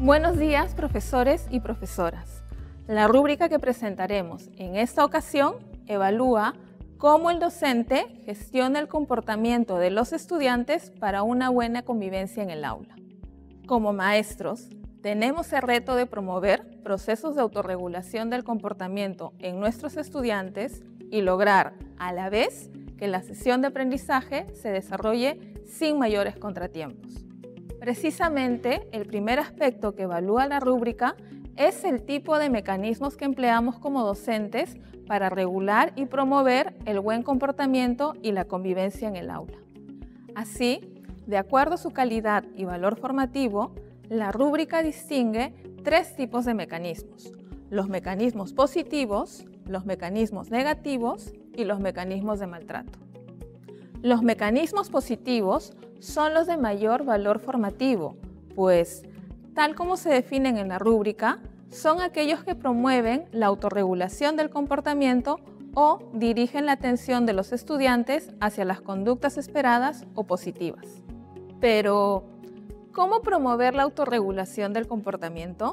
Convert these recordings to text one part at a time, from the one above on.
Buenos días, profesores y profesoras. La rúbrica que presentaremos en esta ocasión evalúa cómo el docente gestiona el comportamiento de los estudiantes para una buena convivencia en el aula. Como maestros, tenemos el reto de promover procesos de autorregulación del comportamiento en nuestros estudiantes y lograr, a la vez, que la sesión de aprendizaje se desarrolle sin mayores contratiempos. Precisamente, el primer aspecto que evalúa la rúbrica es el tipo de mecanismos que empleamos como docentes para regular y promover el buen comportamiento y la convivencia en el aula. Así, de acuerdo a su calidad y valor formativo, la rúbrica distingue tres tipos de mecanismos: los mecanismos positivos, los mecanismos negativos y los mecanismos de maltrato. Los mecanismos positivos son los de mayor valor formativo, pues, tal como se definen en la rúbrica, son aquellos que promueven la autorregulación del comportamiento o dirigen la atención de los estudiantes hacia las conductas esperadas o positivas. Pero, ¿cómo promover la autorregulación del comportamiento?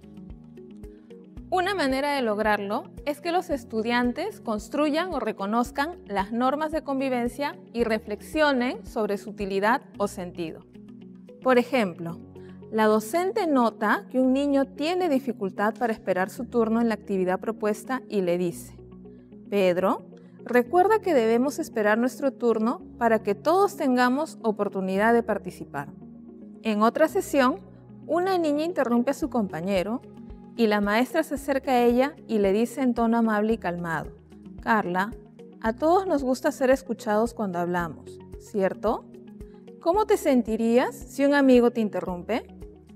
Una manera de lograrlo es que los estudiantes construyan o reconozcan las normas de convivencia y reflexionen sobre su utilidad o sentido. Por ejemplo, la docente nota que un niño tiene dificultad para esperar su turno en la actividad propuesta y le dice: Pedro, recuerda que debemos esperar nuestro turno para que todos tengamos oportunidad de participar. En otra sesión, una niña interrumpe a su compañero y la maestra se acerca a ella y le dice en tono amable y calmado: Carla, a todos nos gusta ser escuchados cuando hablamos, ¿cierto? ¿Cómo te sentirías si un amigo te interrumpe?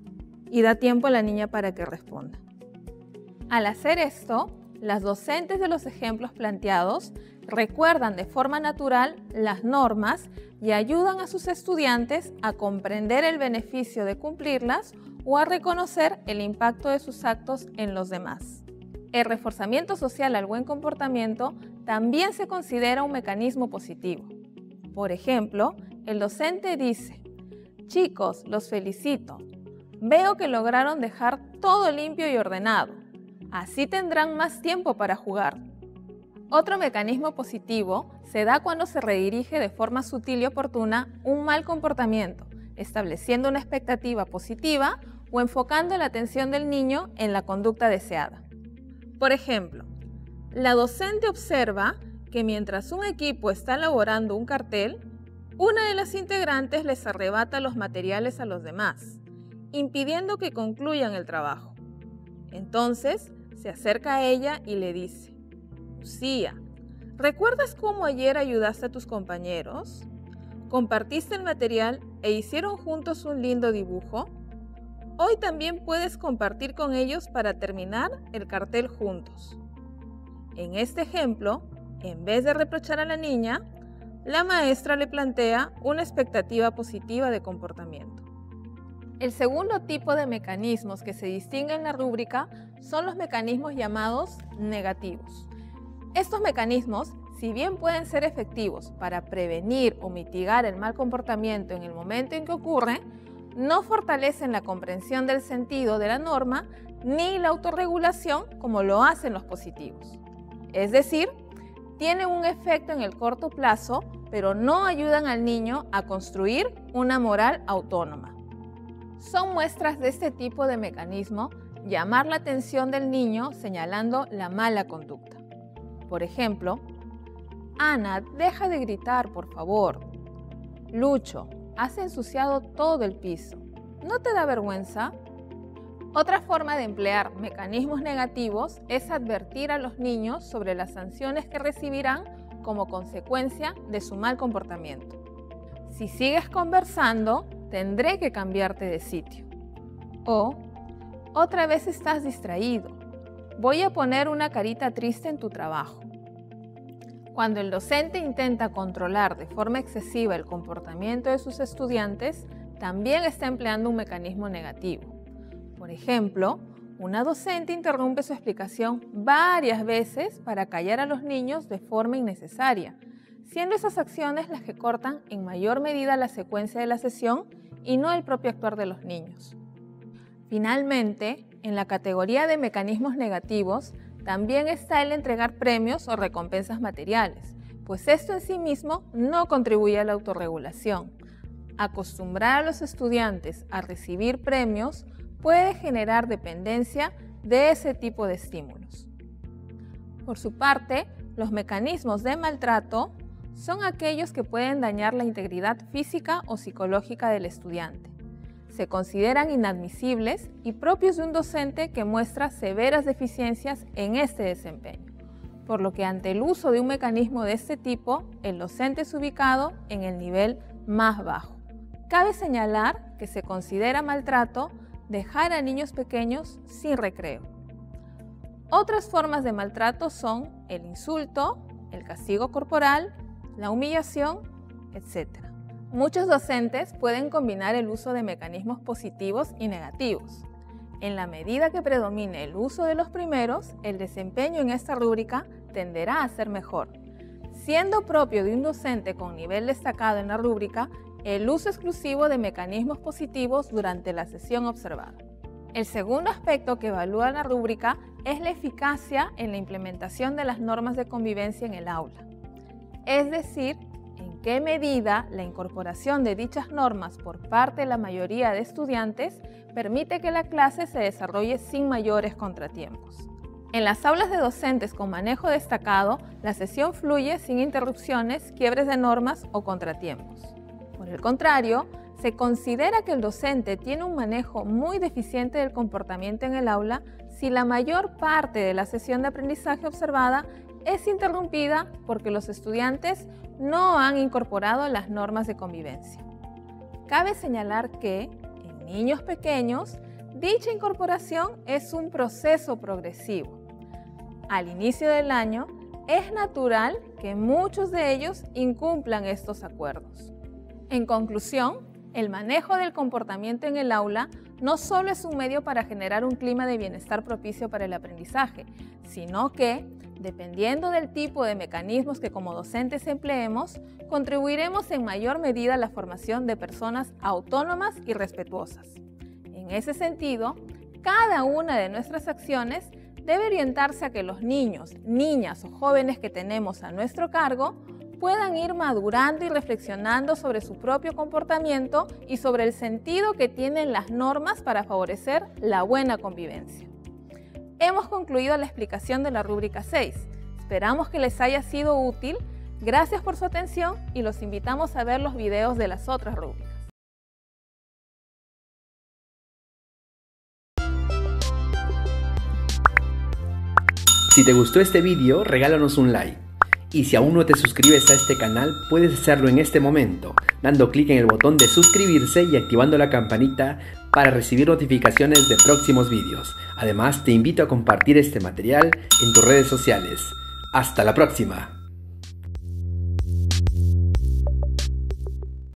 Y da tiempo a la niña para que responda. Al hacer esto, las docentes de los ejemplos planteados recuerdan de forma natural las normas y ayudan a sus estudiantes a comprender el beneficio de cumplirlas o a reconocer el impacto de sus actos en los demás. El reforzamiento social al buen comportamiento también se considera un mecanismo positivo. Por ejemplo, el docente dice: chicos, los felicito. Veo que lograron dejar todo limpio y ordenado. Así tendrán más tiempo para jugar. Otro mecanismo positivo se da cuando se redirige de forma sutil y oportuna un mal comportamiento, estableciendo una expectativa positiva o enfocando la atención del niño en la conducta deseada. Por ejemplo, la docente observa que mientras un equipo está elaborando un cartel, una de las integrantes les arrebata los materiales a los demás, impidiendo que concluyan el trabajo. Entonces, se acerca a ella y le dice: Lucía, ¿recuerdas cómo ayer ayudaste a tus compañeros? ¿Compartiste el material e hicieron juntos un lindo dibujo? Hoy también puedes compartir con ellos para terminar el cartel juntos. En este ejemplo, en vez de reprochar a la niña, la maestra le plantea una expectativa positiva de comportamiento. El segundo tipo de mecanismos que se distingue en la rúbrica son los mecanismos llamados negativos. Estos mecanismos, si bien pueden ser efectivos para prevenir o mitigar el mal comportamiento en el momento en que ocurre, no fortalecen la comprensión del sentido de la norma ni la autorregulación como lo hacen los positivos. Es decir, tienen un efecto en el corto plazo, pero no ayudan al niño a construir una moral autónoma. Son muestras de este tipo de mecanismo llamar la atención del niño señalando la mala conducta. Por ejemplo, Ana, deja de gritar, por favor. Lucho, has ensuciado todo el piso. ¿No te da vergüenza? Otra forma de emplear mecanismos negativos es advertir a los niños sobre las sanciones que recibirán como consecuencia de su mal comportamiento. Si sigues conversando, tendré que cambiarte de sitio. O, otra vez estás distraído. Voy a poner una carita triste en tu trabajo. Cuando el docente intenta controlar de forma excesiva el comportamiento de sus estudiantes, también está empleando un mecanismo negativo. Por ejemplo, una docente interrumpe su explicación varias veces para callar a los niños de forma innecesaria, siendo esas acciones las que cortan en mayor medida la secuencia de la sesión y no el propio actuar de los niños. Finalmente, en la categoría de mecanismos negativos, también está el entregar premios o recompensas materiales, pues esto en sí mismo no contribuye a la autorregulación. Acostumbrar a los estudiantes a recibir premios puede generar dependencia de ese tipo de estímulos. Por su parte, los mecanismos de maltrato son aquellos que pueden dañar la integridad física o psicológica del estudiante. Se consideran inadmisibles y propios de un docente que muestra severas deficiencias en este desempeño, por lo que ante el uso de un mecanismo de este tipo, el docente es ubicado en el nivel más bajo. Cabe señalar que se considera maltrato dejar a niños pequeños sin recreo. Otras formas de maltrato son el insulto, el castigo corporal, la humillación, etc. Muchos docentes pueden combinar el uso de mecanismos positivos y negativos. En la medida que predomine el uso de los primeros, el desempeño en esta rúbrica tenderá a ser mejor. Siendo propio de un docente con nivel destacado en la rúbrica, el uso exclusivo de mecanismos positivos durante la sesión observada. El segundo aspecto que evalúa la rúbrica es la eficacia en la implementación de las normas de convivencia en el aula. Es decir, en qué medida la incorporación de dichas normas por parte de la mayoría de estudiantes permite que la clase se desarrolle sin mayores contratiempos. En las aulas de docentes con manejo destacado, la sesión fluye sin interrupciones, quiebres de normas o contratiempos. Por el contrario, se considera que el docente tiene un manejo muy deficiente del comportamiento en el aula si la mayor parte de la sesión de aprendizaje observada es interrumpida porque los estudiantes no han incorporado las normas de convivencia. Cabe señalar que, en niños pequeños, dicha incorporación es un proceso progresivo. Al inicio del año, es natural que muchos de ellos incumplan estos acuerdos. En conclusión, el manejo del comportamiento en el aula no solo es un medio para generar un clima de bienestar propicio para el aprendizaje, sino que, dependiendo del tipo de mecanismos que como docentes empleemos, contribuiremos en mayor medida a la formación de personas autónomas y respetuosas. En ese sentido, cada una de nuestras acciones debe orientarse a que los niños, niñas o jóvenes que tenemos a nuestro cargo puedan ir madurando y reflexionando sobre su propio comportamiento y sobre el sentido que tienen las normas para favorecer la buena convivencia. Hemos concluido la explicación de la rúbrica 6. Esperamos que les haya sido útil. Gracias por su atención y los invitamos a ver los videos de las otras rúbricas. Si te gustó este vídeo, regálanos un like. Y si aún no te suscribes a este canal, puedes hacerlo en este momento, dando clic en el botón de suscribirse y activando la campanita para recibir notificaciones de próximos vídeos. Además, te invito a compartir este material en tus redes sociales. ¡Hasta la próxima!